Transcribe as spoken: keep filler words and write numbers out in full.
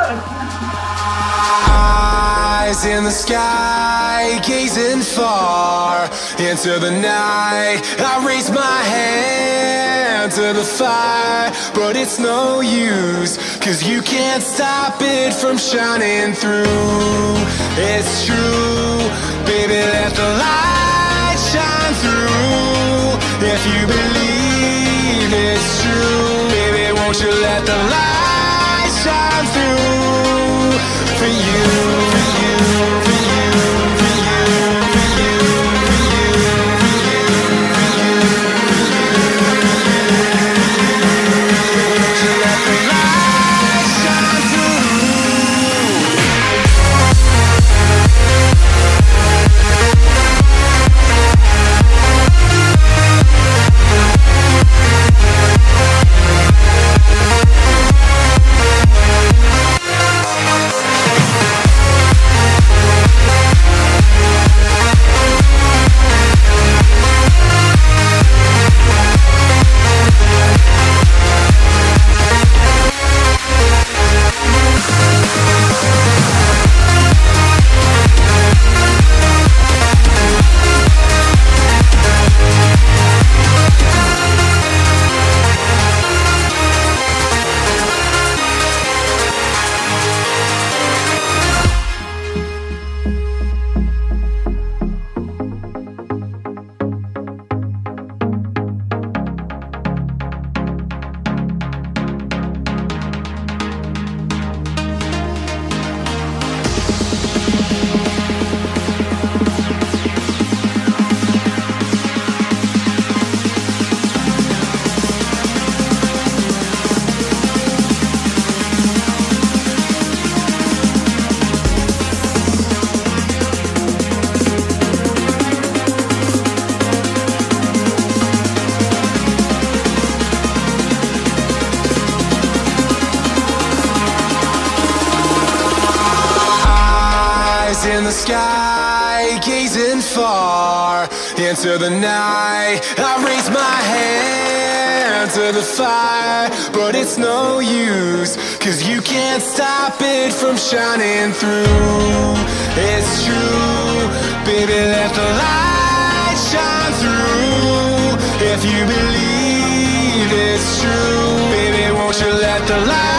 Eyes in the sky, gazing far into the night. I raise my hand to the fire, but it's no use, 'cause you can't stop it from shining through. It's true, baby, let the light shine through. If you believe it's true, baby, won't you let the light shine through for you, for you, for you, for you, for you, for you, for you, for you, won't you let the light shine through? In the sky, gazing far into the night. I raise my hand to the fire, but it's no use, 'cause you can't stop it from shining through. It's true, baby, let the light shine through. If you believe it's true, baby, won't you let the light